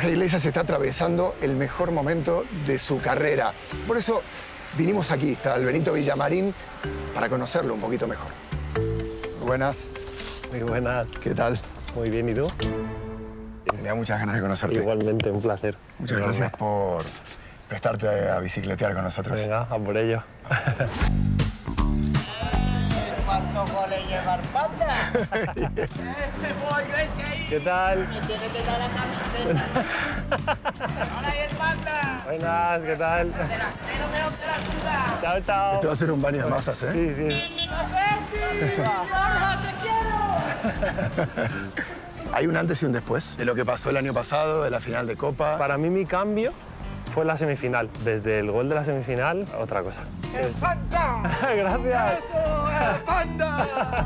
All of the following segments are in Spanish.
Borja Iglesias está atravesando el mejor momento de su carrera. Por eso vinimos aquí, al Benito Villamarín, para conocerlo un poquito mejor. Buenas. Muy buenas. ¿Qué tal? Muy bien, ¿y tú? Tenía muchas ganas de conocerte. Igualmente, un placer. Muchas gracias por prestarte a bicicletear con nosotros. Venga, a por ello. ¿Cuántos goles lleva Arpanda? Ese boy, ese ahí. ¿Qué tal? Me tiene que dar la camiseta. Hola, Arpanda. Buenas, ¿qué tal? Delantero de la ciudad. Chao, chao. Esto va a ser un baño de masas, ¿eh? Sí, sí. ¡Borja, te quiero! Hay un antes y un después de lo que pasó el año pasado, de la final de Copa. Para mí mi cambio fue la semifinal. Desde el gol de la semifinal, otra cosa. ¡Arpanda! Gracias. ¡Eso, Arpanda!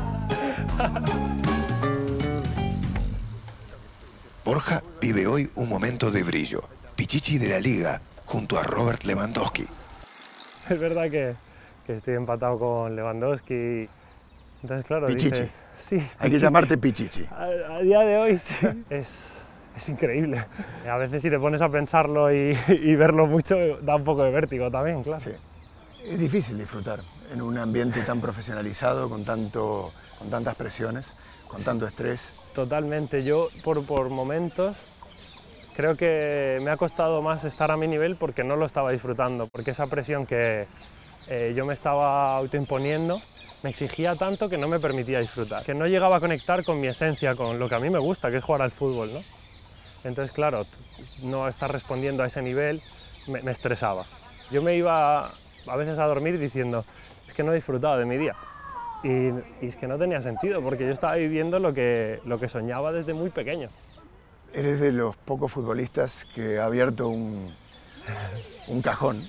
Borja vive hoy un momento de brillo. Pichichi de la Liga, junto a Robert Lewandowski. Es verdad que estoy empatado con Lewandowski. Entonces, claro, Pichichi. dices, sí, Hay que Pichichi. llamarte Pichichi. A día de hoy sí, es increíble. A veces si te pones a pensarlo y verlo mucho, da un poco de vértigo también, claro. Sí. Es difícil disfrutar en un ambiente tan profesionalizado, con tantas presiones, con tanto estrés. Totalmente. Yo, por momentos, creo que me ha costado más estar a mi nivel porque no lo estaba disfrutando, porque esa presión que yo me estaba autoimponiendo me exigía tanto que no me permitía disfrutar, que no llegaba a conectar con mi esencia, con lo que a mí me gusta, que es jugar al fútbol, ¿no? Entonces, claro, no estar respondiendo a ese nivel me estresaba. Yo me iba a veces a dormir diciendo, es que no he disfrutado de mi día. Y es que no tenía sentido, porque yo estaba viviendo lo que soñaba desde muy pequeño. Eres de los pocos futbolistas que ha abierto un cajón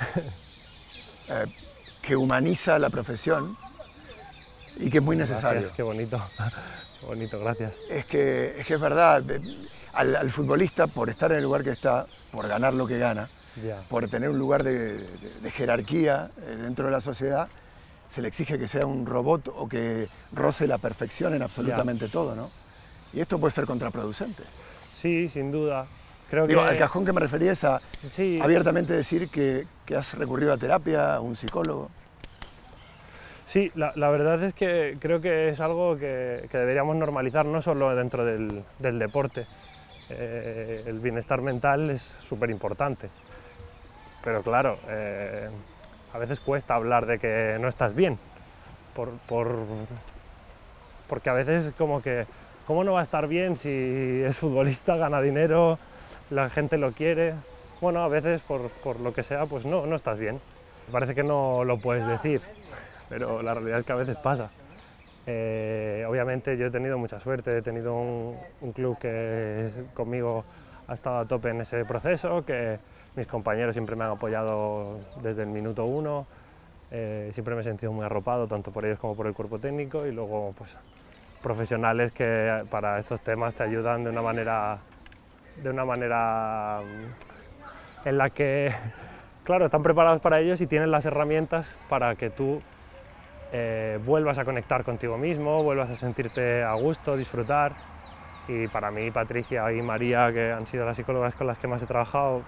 que humaniza la profesión y que es muy necesario. Gracias, qué bonito, qué bonito, gracias. Es que es verdad, al futbolista, por estar en el lugar que está, por ganar lo que gana, Ya. por tener un lugar de jerarquía dentro de la sociedad, se le exige que sea un robot o que roce la perfección en absolutamente todo, ¿no? Y esto puede ser contraproducente. Sí, sin duda. Creo Digo, que... al cajón que me refería es a Sí. abiertamente decir que has recurrido a terapia, a un psicólogo. Sí, la verdad es que creo que es algo que deberíamos normalizar, no solo dentro del deporte. El bienestar mental es súper importante, pero claro, a veces cuesta hablar de que no estás bien, porque a veces como que, ¿cómo no va a estar bien si es futbolista, gana dinero, la gente lo quiere? Bueno, a veces por lo que sea, pues no estás bien. Parece que no lo puedes decir, pero la realidad es que a veces pasa. Obviamente yo he tenido mucha suerte, he tenido un club que conmigo ha estado a tope en ese proceso, que mis compañeros siempre me han apoyado desde el minuto uno, siempre me he sentido muy arropado, tanto por ellos como por el cuerpo técnico, y luego pues, profesionales que para estos temas te ayudan de una manera en la que, claro, están preparados para ellos y tienen las herramientas para que tú vuelvas a conectar contigo mismo, vuelvas a sentirte a gusto, disfrutar. Y para mí, Patricia y María, que han sido las psicólogas con las que más he trabajado,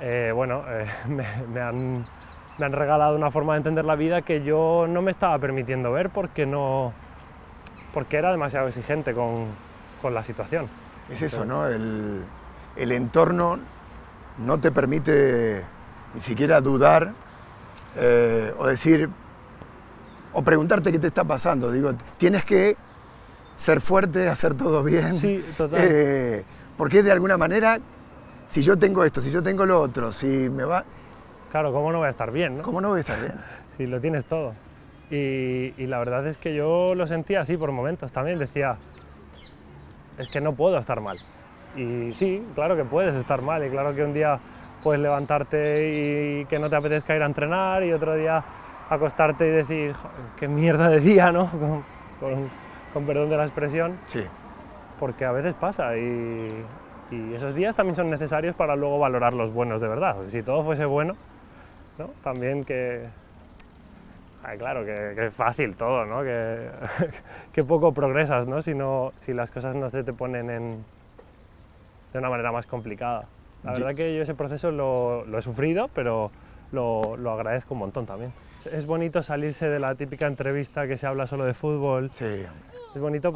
me han regalado una forma de entender la vida que yo no me estaba permitiendo ver porque era demasiado exigente con la situación. Es eso, ¿no? El entorno no te permite ni siquiera dudar o decir, o preguntarte qué te está pasando. Digo, tienes que ser fuerte, hacer todo bien. Sí, total. Porque de alguna manera, si yo tengo esto, si yo tengo lo otro, si me va... Claro, ¿cómo no voy a estar bien, no? ¿Cómo no voy a estar bien? Si lo tienes todo. Y la verdad es que yo lo sentía así por momentos también. Decía, es que no puedo estar mal. Y sí, claro que puedes estar mal. Y claro que un día puedes levantarte y que no te apetezca ir a entrenar y otro día acostarte y decir, qué mierda de día, ¿no? Con perdón de la expresión. Sí. Porque a veces pasa y esos días también son necesarios para luego valorar los buenos de verdad. Porque si todo fuese bueno, ¿no? También que... Ay, claro, que es fácil todo, ¿no? Que poco progresas, ¿no? Si las cosas no se te ponen de una manera más complicada. La verdad que yo ese proceso lo he sufrido, pero lo agradezco un montón también. Es bonito salirse de la típica entrevista que se habla solo de fútbol. Sí. Es bonito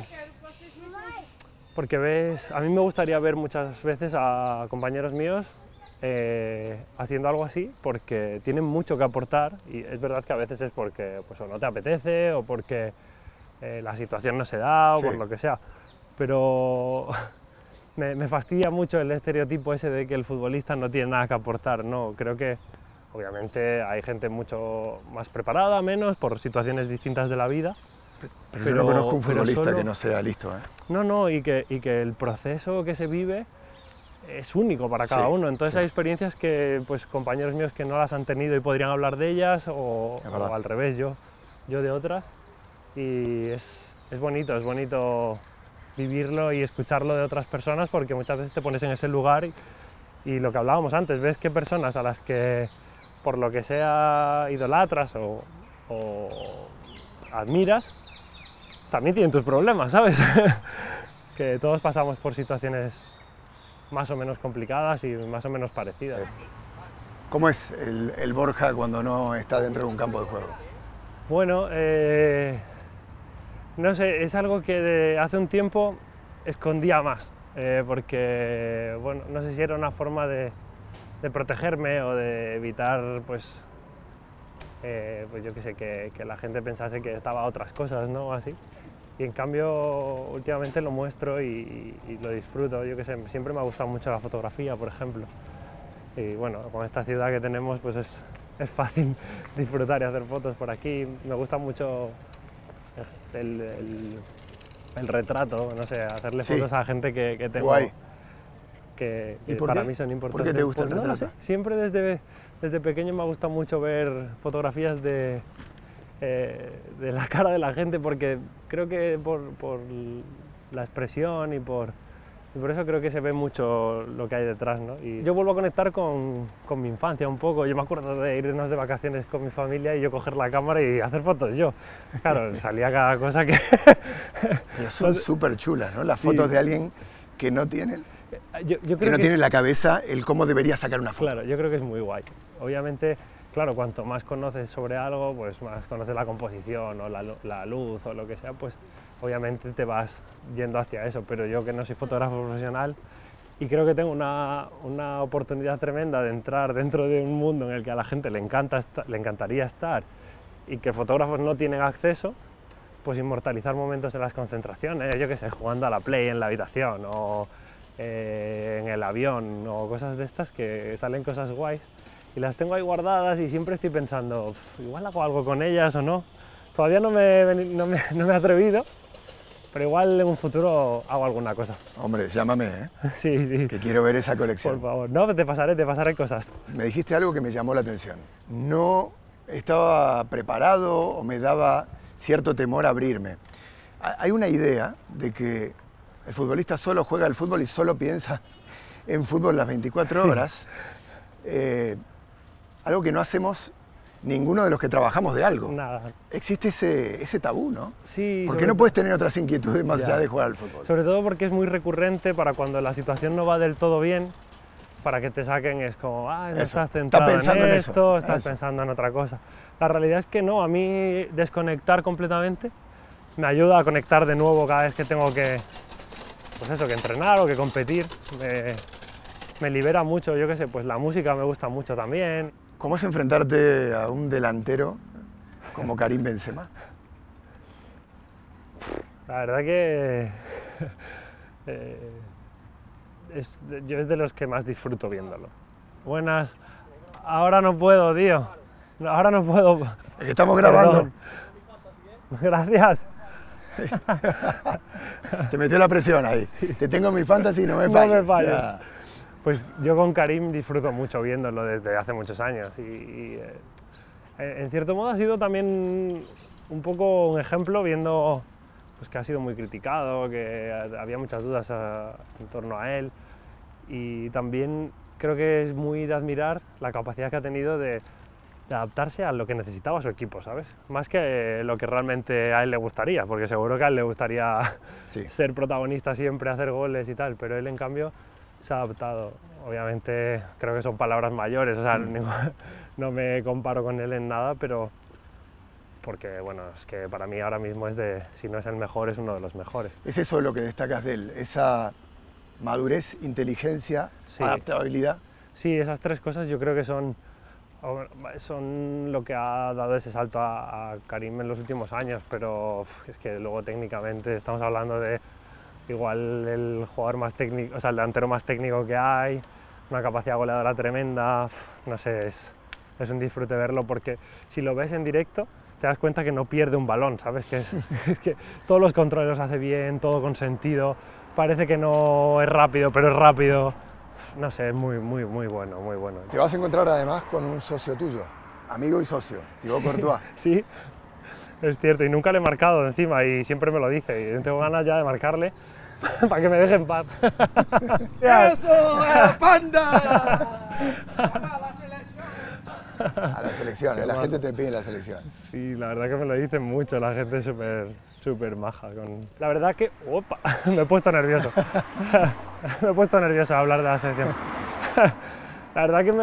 porque ves, a mí me gustaría ver muchas veces a compañeros míos haciendo algo así, porque tienen mucho que aportar, y es verdad que a veces es porque pues, o no te apetece o porque la situación no se da o Sí. por lo que sea, pero me fastidia mucho el estereotipo ese de que el futbolista no tiene nada que aportar. No, creo que obviamente hay gente mucho más preparada, menos, por situaciones distintas de la vida. Pero yo no conozco un pero futbolista solo- que no sea listo, ¿eh? No, y que el proceso que se vive es único para cada Sí, uno. Entonces sí. hay experiencias que pues, compañeros míos que no las han tenido y podrían hablar de ellas, o Es verdad. al revés, yo de otras. Y es bonito vivirlo y escucharlo de otras personas, porque muchas veces te pones en ese lugar y lo que hablábamos antes, ves que personas a las que por lo que sea idolatras o admiras, también tienen tus problemas, ¿sabes? Que todos pasamos por situaciones más o menos complicadas y más o menos parecidas. ¿Cómo es el Borja cuando no está dentro de un campo de juego? Bueno, no sé, es algo que hace un tiempo escondía más, porque, bueno, no sé si era una forma de protegerme o de evitar, pues yo qué sé, que la gente pensase que estaba a otras cosas, ¿no? Así. Y en cambio, últimamente lo muestro y lo disfruto. Yo qué sé, siempre me ha gustado mucho la fotografía, por ejemplo. Y bueno, con esta ciudad que tenemos, pues es fácil disfrutar y hacer fotos por aquí. Me gusta mucho el retrato, no sé, hacerle Sí. fotos a la gente que tengo. Guay. Que ¿Y por para qué? mí son ¿Por importantes. qué te gusta el Pues no lo retrato? sé, siempre desde pequeño me ha gustado mucho ver fotografías de la cara de la gente, porque creo que por la expresión y por eso creo que se ve mucho lo que hay detrás, ¿no? Y yo vuelvo a conectar con mi infancia un poco. Yo me acuerdo de irnos de vacaciones con mi familia y yo coger la cámara y hacer fotos yo. Claro, salía cada cosa que... Pero son súper chulas, ¿no? Las Sí. fotos de alguien que no tiene, yo que creo no que tiene en la cabeza el cómo debería sacar una foto. Claro, yo creo que es muy guay. Obviamente, claro, cuanto más conoces sobre algo, pues más conoces la composición o la luz o lo que sea, pues obviamente te vas yendo hacia eso. Pero yo, que no soy fotógrafo profesional y creo que tengo una oportunidad tremenda de entrar dentro de un mundo en el que a la gente le encantaría estar y que fotógrafos no tienen acceso, pues inmortalizar momentos en las concentraciones, yo qué sé, jugando a la Play en la habitación o en el avión o cosas de estas, que salen cosas guays y las tengo ahí guardadas y siempre estoy pensando, igual hago algo con ellas o no. Todavía no me he atrevido, pero igual en un futuro hago alguna cosa. Hombre, llámame, ¿eh? Sí, Que quiero ver esa por colección. favor. No, te pasaré cosas. Me dijiste algo que me llamó la atención. No estaba preparado o me daba cierto temor abrirme. Hay una idea de que el futbolista solo juega al fútbol y solo piensa en fútbol las 24 horas. Algo que no hacemos ninguno de los que trabajamos de algo. Nada. Existe ese tabú, ¿no? Sí, ¿Por qué sobre no to- puedes tener otras inquietudes más Ya. allá de jugar al fútbol? Sobre todo porque es muy recurrente para cuando la situación no va del todo bien, para que te saquen es como, no Eso. estás Estás centrado pensando en eso. esto, estás Eso. pensando en otra cosa. La realidad es que no, a mí desconectar completamente me ayuda a conectar de nuevo cada vez que tengo que, pues eso, que entrenar o que competir. Me libera mucho, yo qué sé, pues la música me gusta mucho también. ¿Cómo es enfrentarte a un delantero como Karim Benzema? La verdad que yo es de los que más disfruto viéndolo. Buenas, ahora no puedo, tío. Ahora no puedo. Es que estamos grabando. Perdón. Gracias. Te metió la presión ahí. Te tengo en mi fantasy, no me No falles. me falles. O sea, Pues yo con Karim disfruto mucho viéndolo desde hace muchos años y, en cierto modo ha sido también un poco un ejemplo, viendo pues, que ha sido muy criticado, que había muchas dudas en torno a él, y también creo que es muy de admirar la capacidad que ha tenido de adaptarse a lo que necesitaba su equipo, ¿sabes? Más que lo que realmente a él le gustaría, porque seguro que a él le gustaría ser protagonista siempre, hacer goles y tal, pero él en cambio se ha adaptado. Obviamente creo que son palabras mayores, o sea, no me comparo con él en nada, pero porque bueno, es que para mí ahora mismo si no es el mejor, es uno de los mejores. Es eso lo que destacas de él, esa madurez, inteligencia, adaptabilidad. Sí, esas tres cosas yo creo que son lo que ha dado ese salto a Karim en los últimos años, pero es que luego técnicamente estamos hablando de igual el jugador más técnico, o sea, el delantero más técnico que hay, una capacidad goleadora tremenda, no sé, es un disfrute verlo porque si lo ves en directo te das cuenta que no pierde un balón, ¿sabes? Que es que todos los controles los hace bien, todo con sentido, parece que no es rápido, pero es rápido. No sé, es muy bueno, muy bueno. Te vas a encontrar además con un socio tuyo, amigo y socio, Thibaut Courtois. Sí, es cierto, y nunca le he marcado encima y siempre me lo dice, y tengo ganas ya de marcarle para que me deje en paz. ¡Eso! ¡Panda! A la selección, la gente te pide la selección. Sí, la verdad que me lo dicen mucho, la gente es súper maja. La verdad que... ¡Opa! Me he puesto nervioso. Me he puesto nervioso a hablar de la selección. La verdad que me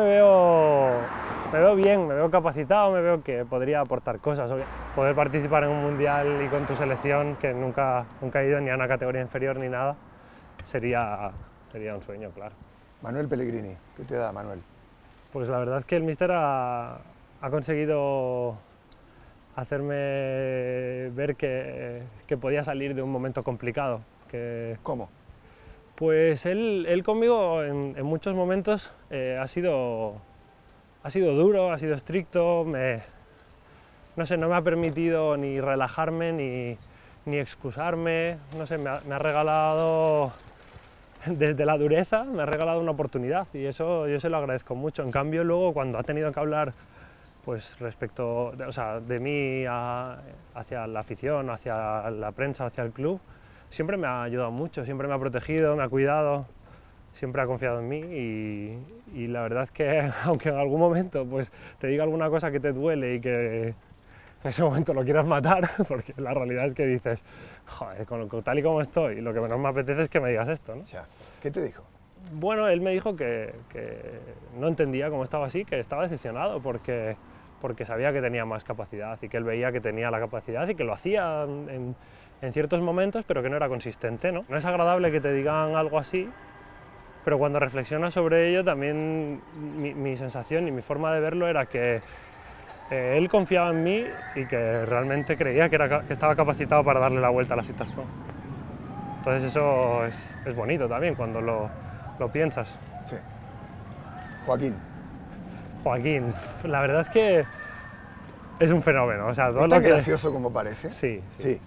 veo bien, me veo capacitado, me veo que podría aportar cosas. Poder participar en un mundial y con tu selección, que nunca he ido ni a una categoría inferior ni nada, sería un sueño, claro. Manuel Pellegrini, ¿qué te da, Manuel? Pues la verdad es que el míster ha conseguido hacerme ver que podía salir de un momento complicado. ¿Cómo? Pues él conmigo en muchos momentos ha sido duro, ha sido estricto, no sé, no me ha permitido ni relajarme ni excusarme, no sé, me ha regalado, desde la dureza, me ha regalado una oportunidad y eso yo se lo agradezco mucho. En cambio luego cuando ha tenido que hablar pues respecto, o sea, de mí hacia la afición, hacia la prensa, hacia el club, siempre me ha ayudado mucho, siempre me ha protegido, me ha cuidado, siempre ha confiado en mí y la verdad es que aunque en algún momento pues, te diga alguna cosa que te duele y que en ese momento lo quieras matar, porque la realidad es que dices, joder, tal y como estoy, lo que menos me apetece es que me digas esto, ¿no? O sea, ¿qué te dijo? Bueno, él me dijo que no entendía cómo estaba así, que estaba decepcionado porque sabía que tenía más capacidad y que él veía que tenía la capacidad y que lo hacía en ciertos momentos, pero que no era consistente, ¿no? No es agradable que te digan algo así, pero cuando reflexionas sobre ello también mi sensación y mi forma de verlo era que él confiaba en mí y que realmente creía que estaba capacitado para darle la vuelta a la situación. Entonces eso es bonito también cuando lo piensas. Sí. Joaquín. Joaquín, la verdad es que es un fenómeno. O sea, todo ¿Es tan gracioso como parece? Sí.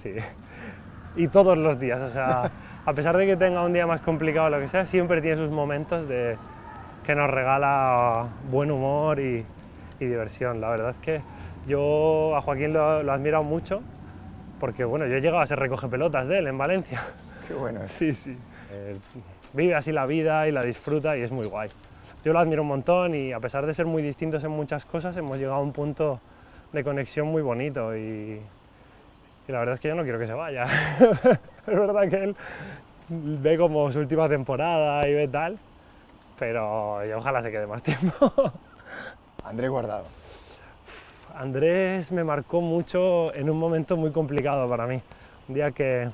Y todos los días, o sea, a pesar de que tenga un día más complicado o lo que sea, siempre tiene sus momentos que nos regala buen humor y diversión. La verdad es que yo a Joaquín lo he admirado mucho porque, bueno, yo he llegado a ser recoge pelotas de él en Valencia. Qué bueno es. Sí. Vive así la vida y la disfruta y es muy guay. Yo lo admiro un montón y a pesar de ser muy distintos en muchas cosas, hemos llegado a un punto de conexión muy bonito y la verdad es que yo no quiero que se vaya. Es verdad que él ve como su última temporada y ve tal, pero yo ojalá se quede más tiempo. Andrés Guardado. Andrés me marcó mucho en un momento muy complicado para mí. Un día creo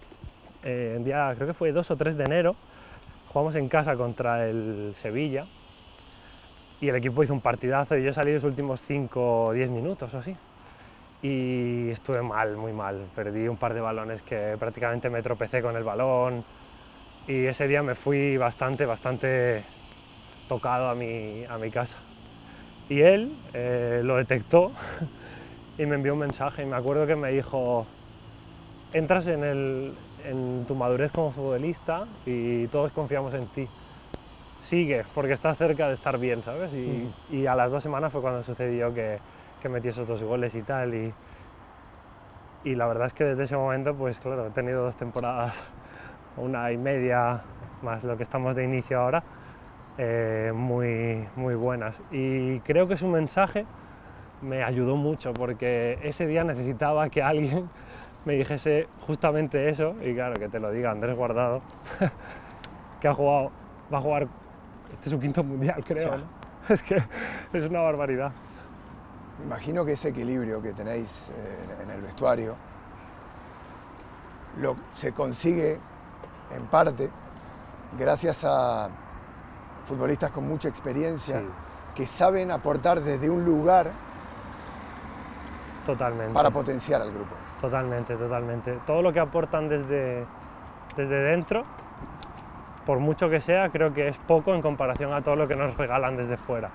que fue 2 o 3 de enero, jugamos en casa contra el Sevilla y el equipo hizo un partidazo y yo salí los últimos 5 o 10 minutos o así. Y estuve mal, muy mal, perdí un par de balones que prácticamente me tropecé con el balón y ese día me fui bastante tocado a mi casa. Y él lo detectó y me envió un mensaje y me acuerdo que me dijo, entras en tu madurez como futbolista y todos confiamos en ti. Sigue, porque estás cerca de estar bien, ¿sabes? Y a las 2 semanas fue cuando sucedió que metí esos 2 goles y tal. Y la verdad es que desde ese momento, pues claro, he tenido 2 temporadas, 1 y media, más lo que estamos de inicio ahora, muy buenas. Y creo que es un mensaje me ayudó mucho porque ese día necesitaba que alguien me dijese justamente eso, y claro, que te lo diga Andrés Guardado, que va a jugar, este es su 5.º mundial, creo, Ya. ¿no? Es que es una barbaridad. Me imagino que ese equilibrio que tenéis en el vestuario se consigue en parte gracias a futbolistas con mucha experiencia Sí. que saben aportar desde un lugar Totalmente. para potenciar al grupo. Totalmente, totalmente. Todo lo que aportan desde dentro, por mucho que sea, creo que es poco en comparación a todo lo que nos regalan desde fuera.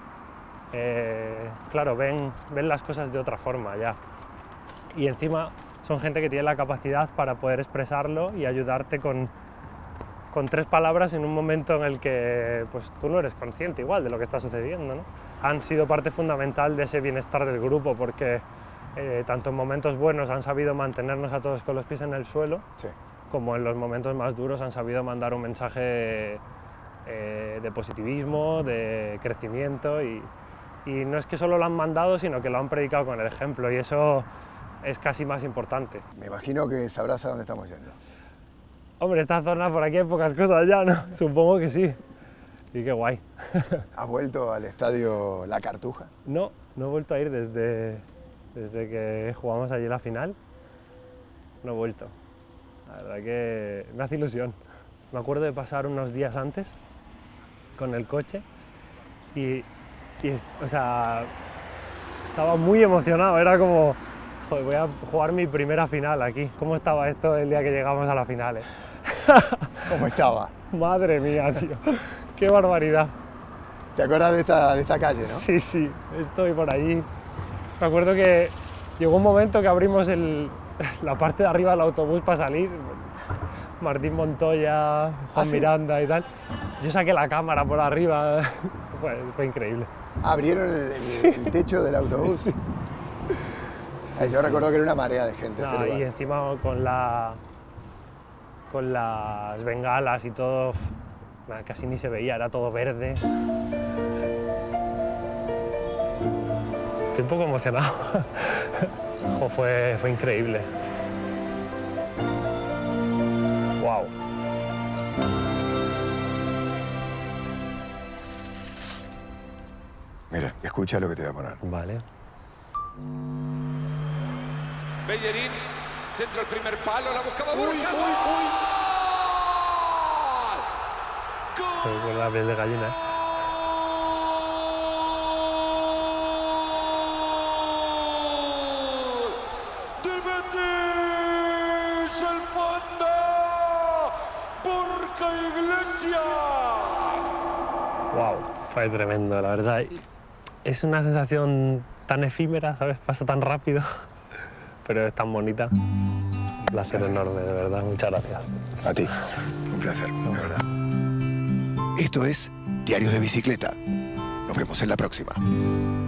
Claro, ven las cosas de otra forma ya. Y encima son gente que tiene la capacidad para poder expresarlo y ayudarte con 3 palabras en un momento en el que pues, tú no eres consciente igual de lo que está sucediendo, ¿no? Han sido parte fundamental de ese bienestar del grupo porque tanto en momentos buenos han sabido mantenernos a todos con los pies en el suelo, Sí. como en los momentos más duros han sabido mandar un mensaje de positivismo, de crecimiento y no es que solo lo han mandado, sino que lo han predicado con el ejemplo y eso es casi más importante. Me imagino que sabrás a dónde estamos yendo. Hombre, esta zona por aquí hay pocas cosas ya, ¿no? Supongo que sí. Y qué guay. ¿Has vuelto al estadio La Cartuja? No he vuelto a ir desde que jugamos allí la final. No he vuelto. La verdad que me hace ilusión. Me acuerdo de pasar unos días antes con el coche y o sea, estaba muy emocionado. Era como, joder, voy a jugar mi primera final aquí. ¿Cómo estaba esto el día que llegamos a la final? ¿Cómo estaba? Madre mía, tío. Qué barbaridad. ¿Te acuerdas de esta calle, no? Sí, sí, estoy por allí. Me acuerdo que llegó un momento que abrimos la parte de arriba del autobús para salir. Martín Montoya, Juan ¿sí? Miranda y tal. Yo saqué la cámara por arriba. Fue increíble. Abrieron el techo del autobús. Sí. Ay, yo recuerdo que era una marea de gente. No, este lugar. y encima con las bengalas y todo, nada, casi ni se veía, era todo verde. Estoy un poco emocionado. Jo, fue increíble. Wow. Mira, escucha lo que te voy a poner. Vale. Bellerín, centro al primer palo, la buscaba Borja. Estoy con la piel de gallina. ¡De Betis, el Panda! ¡Borja Iglesias! Wow, fue tremendo, la verdad. Es una sensación tan efímera, ¿sabes? Pasa tan rápido, pero es tan bonita. Un placer enorme, de verdad. Muchas gracias. A ti. Un placer, de verdad. Esto es Diarios de Bicicleta. Nos vemos en la próxima.